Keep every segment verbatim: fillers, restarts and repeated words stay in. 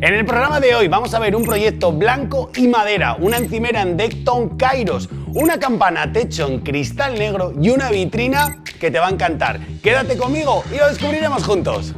En el programa de hoy vamos a ver un proyecto blanco y madera, una encimera en Decton Kairos, una campana techo en cristal negro y una vitrina que te va a encantar. Quédate conmigo y lo descubriremos juntos.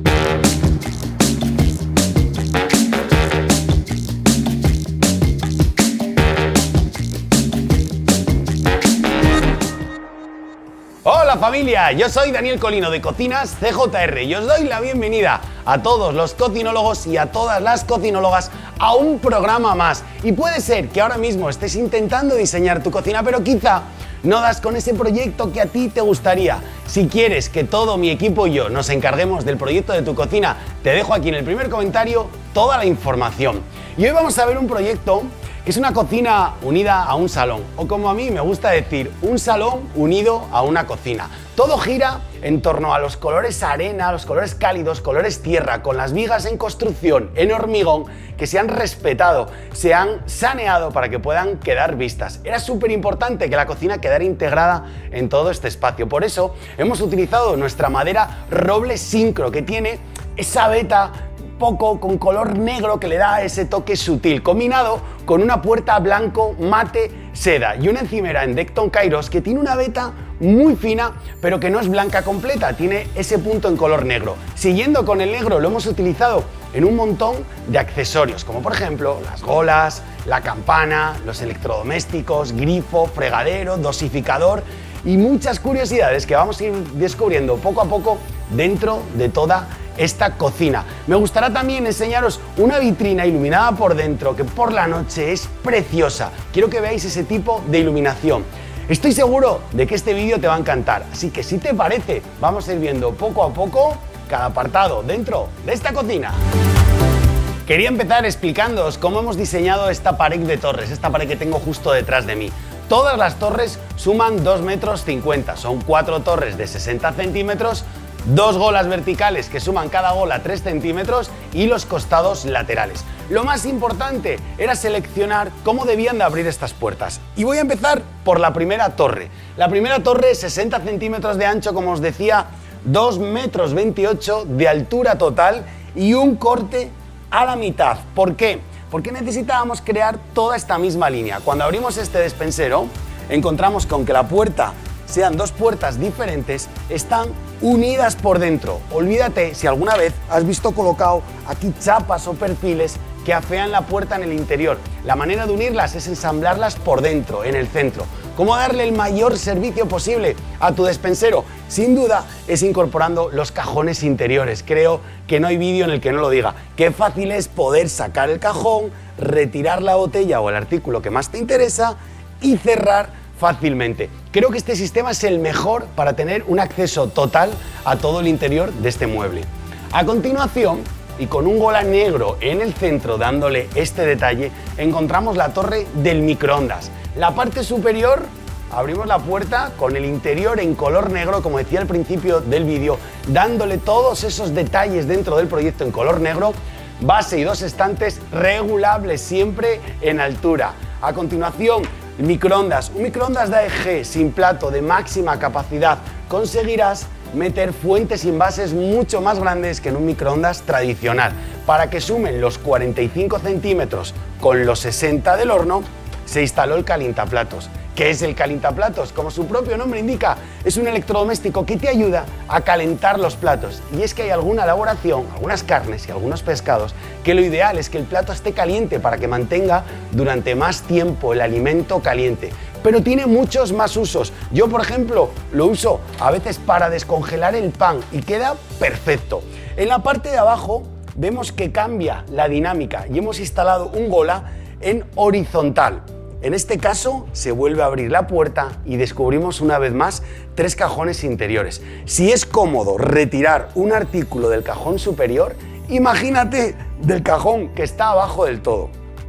Hola familia, yo soy Daniel Colino de Cocinas C J R y os doy la bienvenida a todos los cocinólogos y a todas las cocinólogas a un programa más. Y puede ser que ahora mismo estés intentando diseñar tu cocina, pero quizá no das con ese proyecto que a ti te gustaría. Si quieres que todo mi equipo y yo nos encarguemos del proyecto de tu cocina, te dejo aquí en el primer comentario toda la información. Y hoy vamos a ver un proyecto que es una cocina unida a un salón, o como a mí me gusta decir, un salón unido a una cocina. Todo gira en torno a los colores arena, los colores cálidos, colores tierra, con las vigas en construcción, en hormigón, que se han respetado, se han saneado para que puedan quedar vistas. Era súper importante que la cocina quedara integrada en todo este espacio. Por eso hemos utilizado nuestra madera roble sincro, que tiene esa veta poco con color negro que le da ese toque sutil, combinado con una puerta blanco mate seda y una encimera en Decton Kairos que tiene una veta muy fina pero que no es blanca completa, tiene ese punto en color negro. Siguiendo con el negro, lo hemos utilizado en un montón de accesorios, como por ejemplo las golas, la campana, los electrodomésticos, grifo, fregadero, dosificador y muchas curiosidades que vamos a ir descubriendo poco a poco dentro de toda esta cocina. Me gustará también enseñaros una vitrina iluminada por dentro que por la noche es preciosa. Quiero que veáis ese tipo de iluminación. Estoy seguro de que este vídeo te va a encantar, así que si te parece, vamos a ir viendo poco a poco cada apartado dentro de esta cocina. Quería empezar explicándoos cómo hemos diseñado esta pared de torres, esta pared que tengo justo detrás de mí. Todas las torres suman dos metros cincuenta, son cuatro torres de sesenta centímetros, dos golas verticales que suman cada gola tres centímetros y los costados laterales. Lo más importante era seleccionar cómo debían de abrir estas puertas. Y voy a empezar por la primera torre. La primera torre, sesenta centímetros de ancho, como os decía, dos metros veintiocho de altura total y un corte a la mitad. ¿Por qué? Porque necesitábamos crear toda esta misma línea. Cuando abrimos este despensero, encontramos con que la puerta sean dos puertas diferentes, están unidas por dentro. Olvídate si alguna vez has visto colocado aquí chapas o perfiles que afean la puerta en el interior. La manera de unirlas es ensamblarlas por dentro, en el centro. ¿Cómo darle el mayor servicio posible a tu despensero? Sin duda es incorporando los cajones interiores. Creo que no hay vídeo en el que no lo diga. Qué fácil es poder sacar el cajón, retirar la botella o el artículo que más te interesa y cerrar fácilmente. Creo que este sistema es el mejor para tener un acceso total a todo el interior de este mueble. A continuación, y con un gola negro en el centro dándole este detalle, encontramos la torre del microondas. La parte superior, abrimos la puerta con el interior en color negro, como decía al principio del vídeo, dándole todos esos detalles dentro del proyecto en color negro, base y dos estantes regulables siempre en altura. A continuación, microondas, un microondas de A E G sin plato de máxima capacidad. Conseguirás meter fuentes y envases mucho más grandes que en un microondas tradicional. Para que sumen los cuarenta y cinco centímetros con los sesenta del horno, se instaló el calientaplatos. ¿Qué es el calientaplatos? Como su propio nombre indica, es un electrodoméstico que te ayuda a calentar los platos. Y es que hay alguna elaboración, algunas carnes y algunos pescados, que lo ideal es que el plato esté caliente para que mantenga durante más tiempo el alimento caliente. Pero tiene muchos más usos. Yo, por ejemplo, lo uso a veces para descongelar el pan y queda perfecto. En la parte de abajo vemos que cambia la dinámica y hemos instalado un gola en horizontal. En este caso se vuelve a abrir la puerta y descubrimos una vez más tres cajones interiores. Si es cómodo retirar un artículo del cajón superior, imagínate del cajón que está abajo del todo.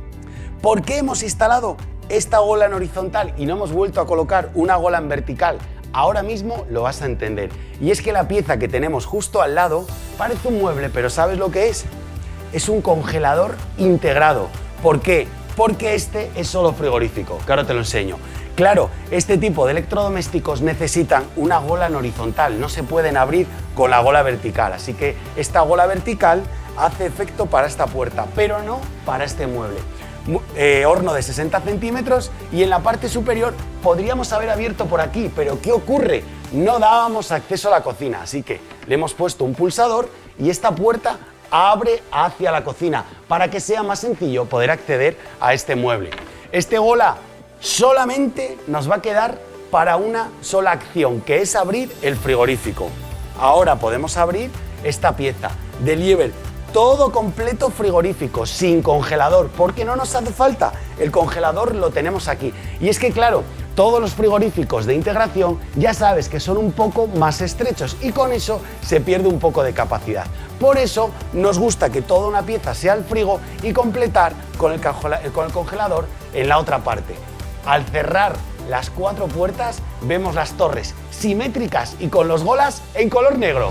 ¿Por qué hemos instalado esta gola en horizontal y no hemos vuelto a colocar una gola en vertical? Ahora mismo lo vas a entender. Y es que la pieza que tenemos justo al lado parece un mueble, pero ¿sabes lo que es? Es un congelador integrado. ¿Por qué? Porque este es solo frigorífico, que ahora te lo enseño. Claro, este tipo de electrodomésticos necesitan una gola en horizontal, no se pueden abrir con la gola vertical, así que esta gola vertical hace efecto para esta puerta, pero no para este mueble. Eh, horno de sesenta centímetros y en la parte superior podríamos haber abierto por aquí, pero ¿qué ocurre? No dábamos acceso a la cocina, así que le hemos puesto un pulsador y esta puerta abre hacia la cocina para que sea más sencillo poder acceder a este mueble. Este Gola solamente nos va a quedar para una sola acción, que es abrir el frigorífico. Ahora podemos abrir esta pieza de Liebherr, todo completo frigorífico, sin congelador, porque no nos hace falta, el congelador lo tenemos aquí. Y es que claro, todos los frigoríficos de integración ya sabes que son un poco más estrechos y con eso se pierde un poco de capacidad. Por eso nos gusta que toda una pieza sea el frigo y completar con el, con el congelador en la otra parte. Al cerrar las cuatro puertas vemos las torres simétricas y con los Golas en color negro.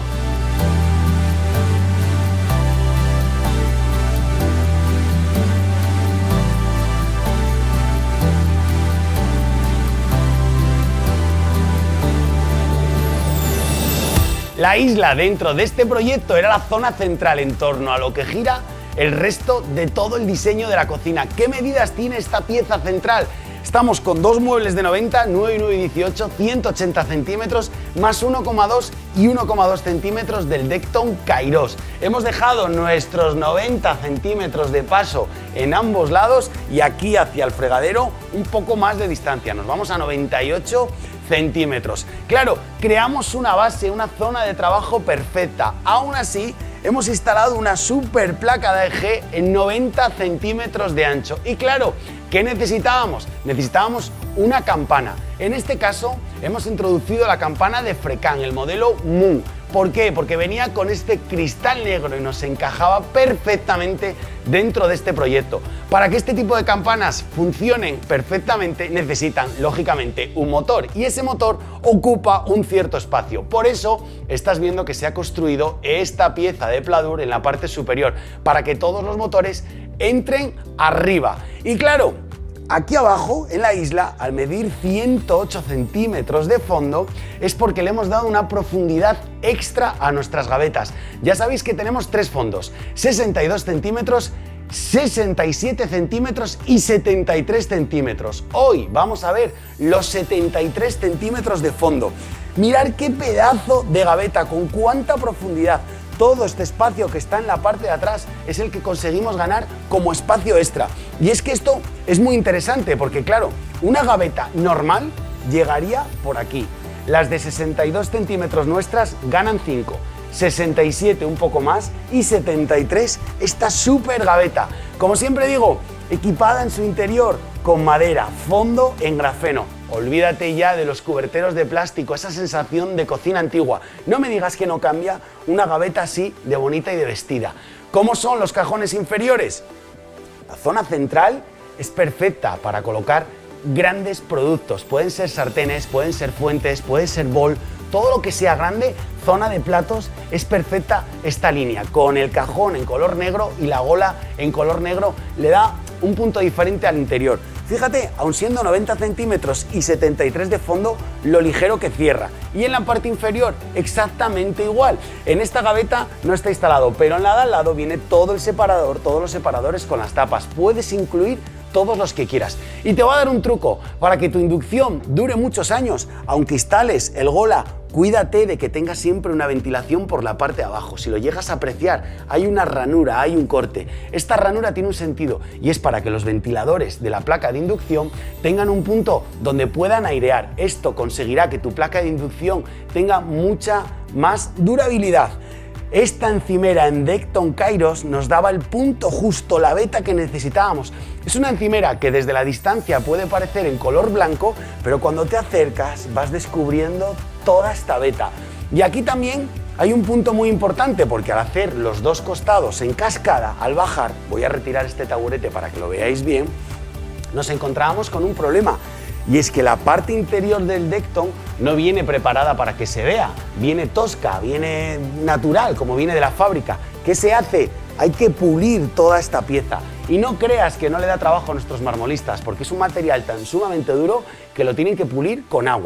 La isla dentro de este proyecto era la zona central en torno a lo que gira el resto de todo el diseño de la cocina. ¿Qué medidas tiene esta pieza central? Estamos con dos muebles de noventa, nueve y nueve y dieciocho, ciento ochenta centímetros, más uno coma dos y uno coma dos centímetros del Decton Kairos. Hemos dejado nuestros noventa centímetros de paso en ambos lados y aquí hacia el fregadero un poco más de distancia. Nos vamos a noventa y ocho centímetros. Claro, creamos una base, una zona de trabajo perfecta. Aún así, hemos instalado una super placa de A E G en noventa centímetros de ancho. Y claro, ¿qué necesitábamos? Necesitábamos una campana. En este caso, hemos introducido la campana de Frecam, el modelo Moon. ¿Por qué? Porque venía con este cristal negro y nos encajaba perfectamente dentro de este proyecto. Para que este tipo de campanas funcionen perfectamente necesitan, lógicamente, un motor y ese motor ocupa un cierto espacio. Por eso estás viendo que se ha construido esta pieza de pladur en la parte superior para que todos los motores entren arriba. Y claro, aquí abajo, en la isla, al medir ciento ocho centímetros de fondo, es porque le hemos dado una profundidad extra a nuestras gavetas. Ya sabéis que tenemos tres fondos, sesenta y dos centímetros, sesenta y siete centímetros y setenta y tres centímetros. Hoy vamos a ver los setenta y tres centímetros de fondo. Mirad qué pedazo de gaveta, con cuánta profundidad. Todo este espacio que está en la parte de atrás es el que conseguimos ganar como espacio extra. Y es que esto es muy interesante porque, claro, una gaveta normal llegaría por aquí. Las de sesenta y dos centímetros nuestras ganan cinco, sesenta y siete un poco más y setenta y tres esta súper gaveta. Como siempre digo, equipada en su interior con madera, fondo en grafeno. Olvídate ya de los cuberteros de plástico, esa sensación de cocina antigua. No me digas que no cambia una gaveta así de bonita y de vestida. ¿Cómo son los cajones inferiores? La zona central es perfecta para colocar grandes productos. Pueden ser sartenes, pueden ser fuentes, puede ser bol. Todo lo que sea grande, zona de platos, es perfecta esta línea. Con el cajón en color negro y la Gola en color negro le da un punto diferente al interior. Fíjate, aun siendo noventa centímetros y setenta y tres de fondo, lo ligero que cierra. Y en la parte inferior, exactamente igual. En esta gaveta no está instalado, pero en la de al lado viene todo el separador, todos los separadores con las tapas. Puedes incluir todos los que quieras. Y te voy a dar un truco para que tu inducción dure muchos años, aunque instales el Gola. Cuídate de que tenga siempre una ventilación por la parte de abajo. Si lo llegas a apreciar, hay una ranura, hay un corte. Esta ranura tiene un sentido y es para que los ventiladores de la placa de inducción tengan un punto donde puedan airear. Esto conseguirá que tu placa de inducción tenga mucha más durabilidad. Esta encimera en Decton Kairos nos daba el punto justo, la veta que necesitábamos. Es una encimera que desde la distancia puede parecer en color blanco, pero cuando te acercas vas descubriendo toda esta veta. Y aquí también hay un punto muy importante, porque al hacer los dos costados en cascada, al bajar, voy a retirar este taburete para que lo veáis bien, nos encontrábamos con un problema. Y es que la parte interior del Decton no viene preparada para que se vea, viene tosca, viene natural, como viene de la fábrica. ¿Qué se hace? Hay que pulir toda esta pieza. Y no creas que no le da trabajo a nuestros marmolistas, porque es un material tan sumamente duro que lo tienen que pulir con agua.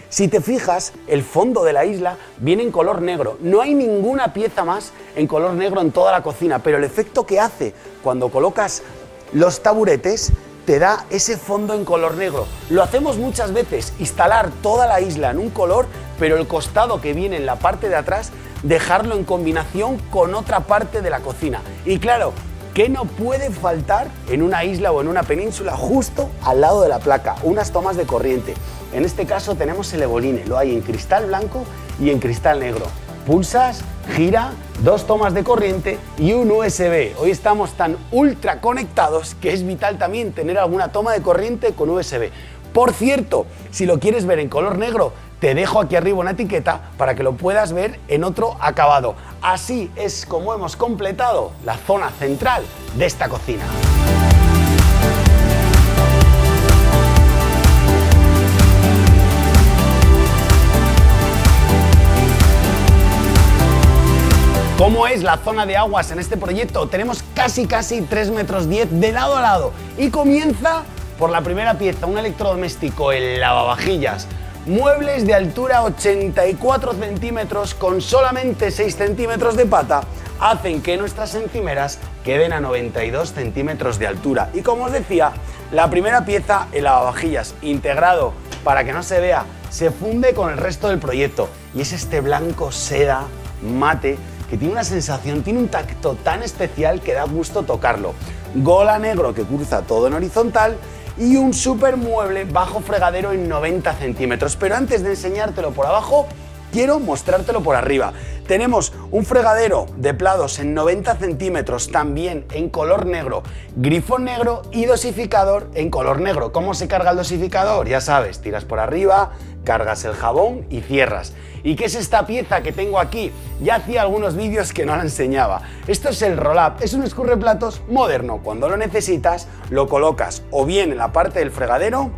Si te fijas, el fondo de la isla viene en color negro. No hay ninguna pieza más en color negro en toda la cocina, pero el efecto que hace cuando colocas los taburetes te da ese fondo en color negro. Lo hacemos muchas veces, instalar toda la isla en un color, pero el costado que viene en la parte de atrás, dejarlo en combinación con otra parte de la cocina. Y claro, ¿qué no puede faltar en una isla o en una península? Justo al lado de la placa, unas tomas de corriente. En este caso tenemos el Evoline, lo hay en cristal blanco y en cristal negro. Pulsas, gira, dos tomas de corriente y un U S B. Hoy estamos tan ultra conectados que es vital también tener alguna toma de corriente con U S B. Por cierto, si lo quieres ver en color negro, te dejo aquí arriba una etiqueta para que lo puedas ver en otro acabado. Así es como hemos completado la zona central de esta cocina. ¿Cómo es la zona de aguas en este proyecto? Tenemos casi casi tres metros diez de lado a lado y comienza por la primera pieza, un electrodoméstico, el lavavajillas. Muebles de altura ochenta y cuatro centímetros con solamente seis centímetros de pata hacen que nuestras encimeras queden a noventa y dos centímetros de altura. Y como os decía, la primera pieza, el lavavajillas integrado para que no se vea, se funde con el resto del proyecto y es este blanco seda mate que tiene una sensación, tiene un tacto tan especial que da gusto tocarlo. Gola negro que cruza todo en horizontal y un super mueble bajo fregadero en noventa centímetros. Pero antes de enseñártelo por abajo, quiero mostrártelo por arriba. Tenemos un fregadero de plados en noventa centímetros, también en color negro, grifo negro y dosificador en color negro. ¿Cómo se carga el dosificador? Ya sabes, tiras por arriba, cargas el jabón y cierras. ¿Y qué es esta pieza que tengo aquí? Ya hacía algunos vídeos que no la enseñaba. Esto es el roll-up, es un escurreplatos moderno. Cuando lo necesitas, lo colocas o bien en la parte del fregadero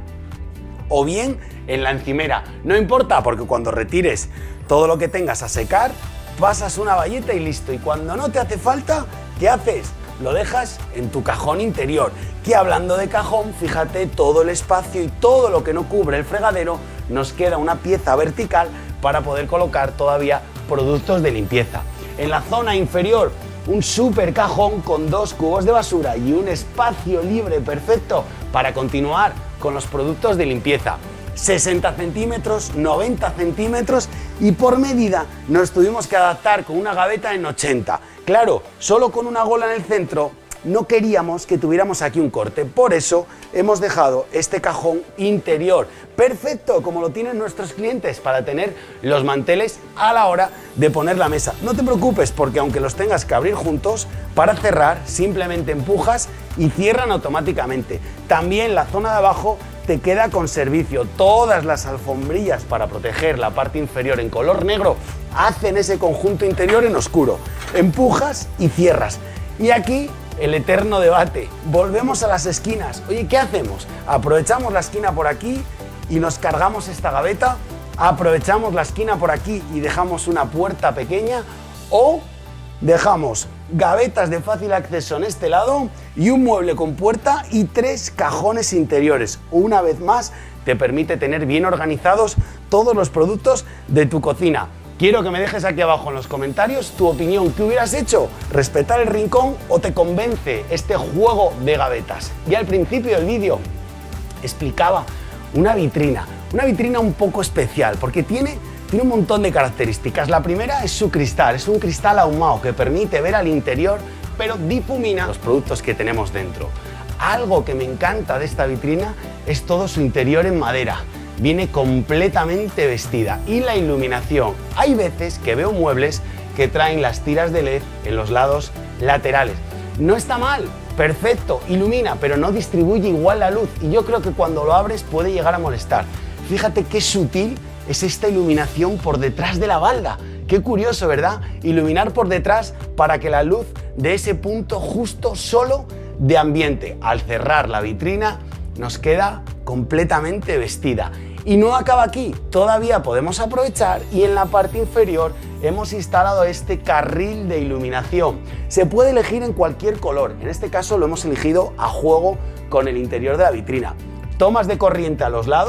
o bien en la encimera. No importa, porque cuando retires todo lo que tengas a secar, pasas una bayeta y listo. Y cuando no te hace falta, ¿qué haces? Lo dejas en tu cajón interior. Que hablando de cajón, fíjate todo el espacio y todo lo que no cubre el fregadero, nos queda una pieza vertical para poder colocar todavía productos de limpieza. En la zona inferior, un super cajón con dos cubos de basura y un espacio libre perfecto para continuar con los productos de limpieza. sesenta centímetros, noventa centímetros y por medida nos tuvimos que adaptar con una gaveta en ochenta. Claro, solo con una gola en el centro no queríamos que tuviéramos aquí un corte, por eso hemos dejado este cajón interior, perfecto como lo tienen nuestros clientes para tener los manteles a la hora de poner la mesa. No te preocupes porque aunque los tengas que abrir juntos, para cerrar simplemente empujas y cierran automáticamente. También la zona de abajo te queda con servicio. Todas las alfombrillas para proteger la parte inferior en color negro hacen ese conjunto interior en oscuro. Empujas y cierras. Y aquí el eterno debate. Volvemos a las esquinas. Oye, ¿qué hacemos? ¿Aprovechamos la esquina por aquí y nos cargamos esta gaveta? ¿Aprovechamos la esquina por aquí y dejamos una puerta pequeña? ¿O dejamos gavetas de fácil acceso en este lado y un mueble con puerta y tres cajones interiores? Una vez más, te permite tener bien organizados todos los productos de tu cocina. Quiero que me dejes aquí abajo en los comentarios tu opinión. ¿Qué hubieras hecho? ¿Respetar el rincón o te convence este juego de gavetas? Y al principio del vídeo explicaba una vitrina, una vitrina un poco especial porque tiene, tiene un montón de características. La primera es su cristal, es un cristal ahumado que permite ver al interior pero difumina los productos que tenemos dentro. Algo que me encanta de esta vitrina es todo su interior en madera. Viene completamente vestida y la iluminación. Hay veces que veo muebles que traen las tiras de L E D en los lados laterales. No está mal, perfecto, ilumina, pero no distribuye igual la luz y yo creo que cuando lo abres puede llegar a molestar. Fíjate qué sutil es esta iluminación por detrás de la balda. Qué curioso, ¿verdad? Iluminar por detrás para que la luz de ese punto justo solo de ambiente. Al cerrar la vitrina nos queda completamente vestida. Y no acaba aquí, todavía podemos aprovechar y en la parte inferior hemos instalado este carril de iluminación. Se puede elegir en cualquier color, en este caso lo hemos elegido a juego con el interior de la vitrina. Tomas de corriente a los lados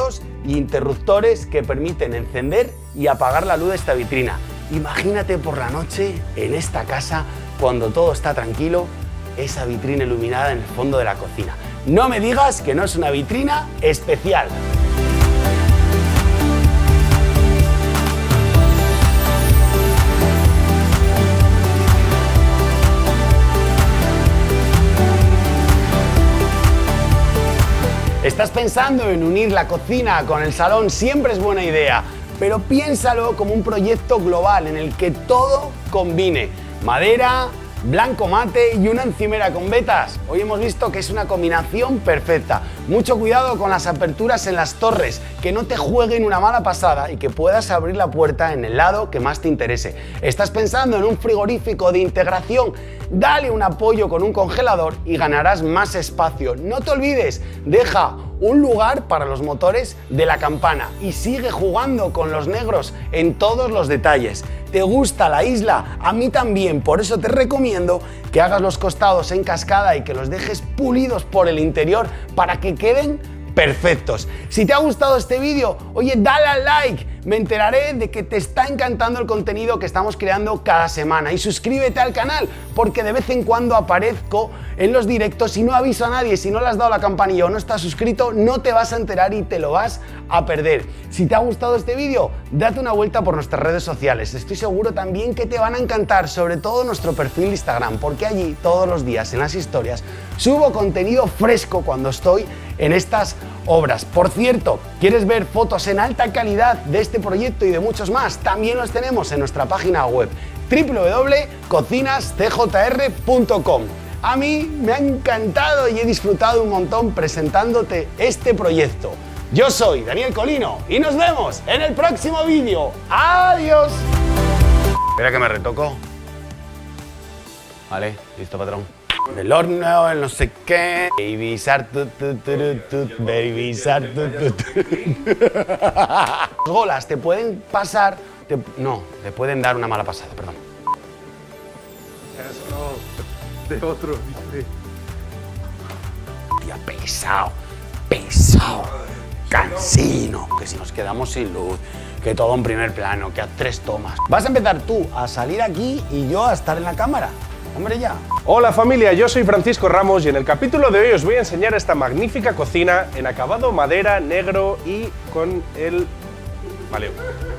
y interruptores que permiten encender y apagar la luz de esta vitrina. Imagínate por la noche en esta casa, cuando todo está tranquilo, esa vitrina iluminada en el fondo de la cocina. No me digas que no es una vitrina especial. ¿Estás pensando en unir la cocina con el salón? Siempre es buena idea, pero piénsalo como un proyecto global en el que todo combine. Madera, blanco mate y una encimera con vetas. Hoy hemos visto que es una combinación perfecta. Mucho cuidado con las aperturas en las torres, que no te jueguen una mala pasada y que puedas abrir la puerta en el lado que más te interese. ¿Estás pensando en un frigorífico de integración? Dale un apoyo con un congelador y ganarás más espacio. No te olvides, deja un lugar para los motores de la campana y sigue jugando con los negros en todos los detalles. ¿Te gusta la isla? A mí también, por eso te recomiendo que hagas los costados en cascada y que los dejes pulidos por el interior para que queden perfectos. Si te ha gustado este vídeo, oye, dale al like, me enteraré de que te está encantando el contenido que estamos creando cada semana, y suscríbete al canal porque de vez en cuando aparezco en los directos y no aviso a nadie. Si no le has dado la campanilla o no estás suscrito, no te vas a enterar y te lo vas a perder. Si te ha gustado este vídeo, date una vuelta por nuestras redes sociales. Estoy seguro también que te van a encantar, sobre todo nuestro perfil de Instagram, porque allí todos los días en las historias subo contenido fresco cuando estoy en estas obras. Por cierto, ¿quieres ver fotos en alta calidad de este proyecto y de muchos más? También los tenemos en nuestra página web w w w punto cocinas c j r punto com. A mí me ha encantado y he disfrutado un montón presentándote este proyecto. Yo soy Daniel Colino y nos vemos en el próximo vídeo. ¡Adiós! Espera que me retoco. Vale, listo, patrón. El horno, el no sé qué. Baby shark, tu, tu, tu, tu, tu, baby shark, tu, tu, tu. Los golas te pueden pasar, te, no, te pueden dar una mala pasada, perdón. Eso de otro, dice. Tía, pesado, pesado, cansino, que si nos quedamos sin luz, que todo en primer plano, que a tres tomas. Vas a empezar tú a salir aquí y yo a estar en la cámara. Hombre, ya. Hola familia, yo soy Francisco Ramos y en el capítulo de hoy os voy a enseñar esta magnífica cocina en acabado madera, negro y con el... Vale.